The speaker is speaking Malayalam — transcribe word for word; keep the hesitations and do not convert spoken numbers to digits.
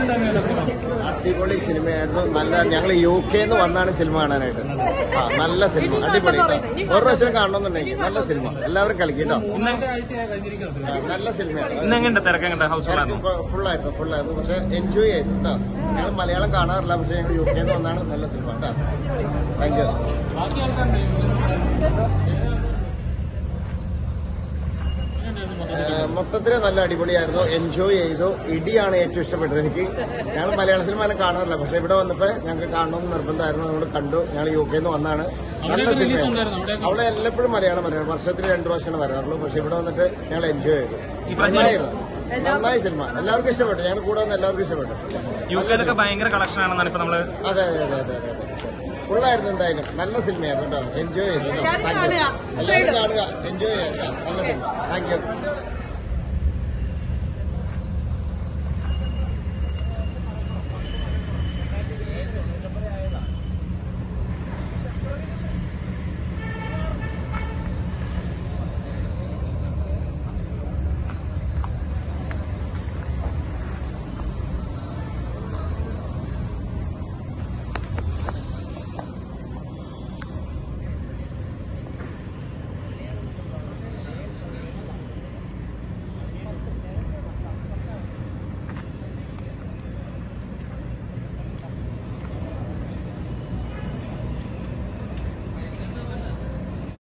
അടിപൊളി സിനിമയായിരുന്നു. നല്ല ഞങ്ങൾ യു കെന്ന് വന്നാണ് സിനിമ കാണാനായിട്ട്. ആ നല്ല സിനിമ, അടിപൊളി. ഒരു പ്രാവശ്യം കാണണമെന്നുണ്ടെങ്കിൽ നല്ല സിനിമ, എല്ലാവരും കളിക്കട്ടോ. നല്ല സിനിമയാണ്, ഫുള്ളായിരുന്നു ഫുള്ളായിരുന്നു പക്ഷെ എൻജോയ് ചെയ്തു കേട്ടോ. ഞങ്ങൾ മലയാളം കാണാറില്ല, പക്ഷെ ഞങ്ങൾ യു കെന്ന് വന്നാണ് നല്ല സിനിമ കേട്ടോ. Thank you. മൊത്തത്തില് നല്ല അടിപൊളിയായിരുന്നു, എൻജോയ് ചെയ്തു. ഇടിയാണ് ഏറ്റവും ഇഷ്ടപ്പെട്ടത് എനിക്ക്. ഞങ്ങൾ മലയാള സിനിമ അങ്ങനെ കാണാറില്ല, പക്ഷെ ഇവിടെ വന്നപ്പോ ഞങ്ങൾക്ക് കാണണമെന്ന് നിർബന്ധമായിരുന്നു. നമ്മൾ കണ്ടു. ഞങ്ങൾ യു കെന്ന് വന്നാണ്. നല്ല സിനിമയാണ്. അവിടെ എല്ലപ്പോഴും മലയാളം പറയാം, വർഷത്തിൽ രണ്ടു പ്രാവശ്യമാണ് വരാറുള്ളൂ. പക്ഷെ ഇവിടെ വന്നിട്ട് ഞങ്ങൾ എൻജോയ് ചെയ്തു. നന്നായിരുന്നു, നന്നായി സിനിമ. എല്ലാവർക്കും ഇഷ്ടപ്പെട്ടു. ഞങ്ങൾ കൂടെ വന്ന് എല്ലാവർക്കും ഇഷ്ടപ്പെട്ടു. യു കെയിലൊക്കെ ഭയങ്കര കളക്ഷൻ ആണെന്നാണ് ഇപ്പൊ നമ്മള്. അതെ അതെ അതെ അതെ അതെ ഫുള്ളായിരുന്നു. എന്തായാലും നല്ല സിനിമയായിരുന്നു കേട്ടോ. എൻജോയ് ചെയ്തു. എല്ലാവരും കാണുക, എൻജോയ് ചെയ്യാം. നല്ല സിനിമ. Thank you.